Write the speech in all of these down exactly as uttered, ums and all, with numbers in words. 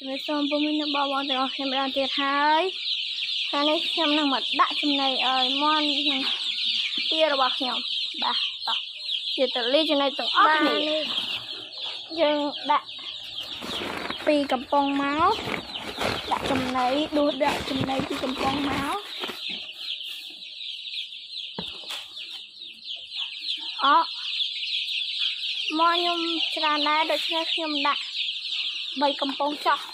ជំរាបសួរពុំមានបងប្អូនទាំងអស់គ្នាម្ដងទៀតហើយថ្ងៃនេះខ្ញុំនឹងមកដាក់ចំណីឲ្យមន់ទារបស់ខ្ញុំបាទតោះជាតលីចំណីទាំងអស់គ្នាយើងដាក់ពីកំប៉ុងមកដាក់ចំណីដួសដាក់ចំណីពីកំប៉ុងមកអោមកខ្ញុំច្រើនដែរដូច្នេះខ្ញុំដាក់បីកំប៉ុងចោះ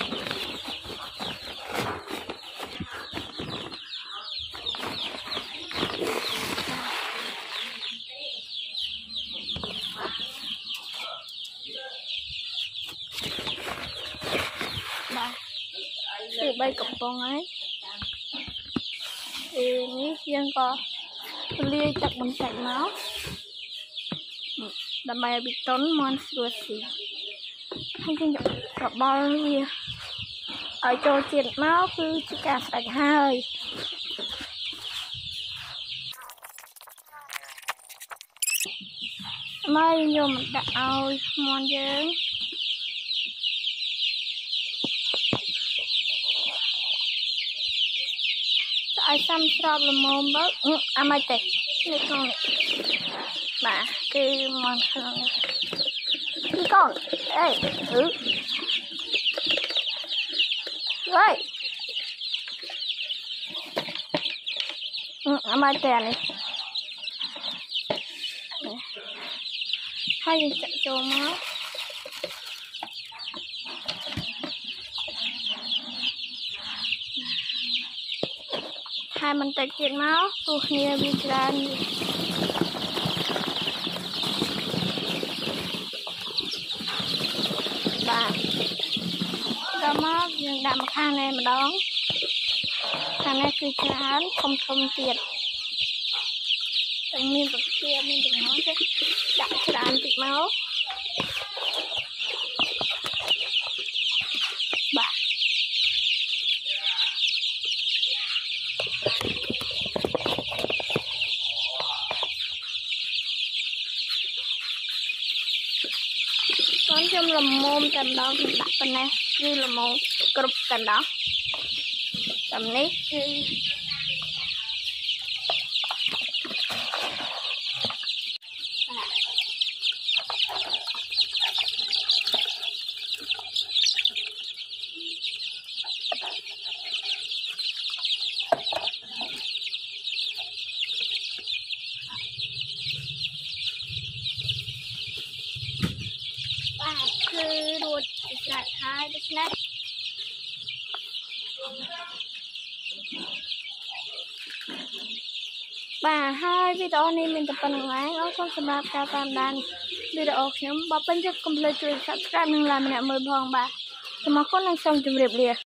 បាទគឺបីកំប៉ុងហើយពេលនេះយើងក៏លាយទឹកបន្តិចមកដើម្បីឲ្យវាទន់មាន់ស្រួលស៊ីហើយយើងច្របល់វាឲ្យចូលជាតិមកគឺជាការស្រេចហើយមកយើងដាក់ឲ្យមាន់យើងឲ្យសាំស្របល្មមទៅអាម៉េចទេនេះកូនបាទគឺមកខាងនេះកូនអេអឺ喂អាម៉េចទេនេះហើយយើងចាក់ចូលមកហើយបន្តិចទៀតមកព្រោះគ្នាវាច្រើនបាទដល់មកយើងដាក់មកខាងនេះម្ដងខាងនេះគឺច្រើនធំធំទៀតទាំងមានពពាមានទាំងហ្នឹងទេដាក់ច្រើនតិចមកបាទខ្ញុំល្មមតែម្ដងខ្ញុំដាក់ប៉ុណ្ណេះគឺល្មមគ្រប់តែម្ដងតែនេះគឺគឺរួចស្រេចហើយដូច្នេះបាទហើយវីដេអូនេះមានតែប៉ុណ្្នឹងឯងអរគុណសម្រាប់ការតាមដានវីដេអូខ្ញុំបើពេញចិត្តកុំភ្លេចជួយ Subscribe និង Like ម្នាក់មើលផងបាទសូមអរគុណនិងសូមជម្រាបលា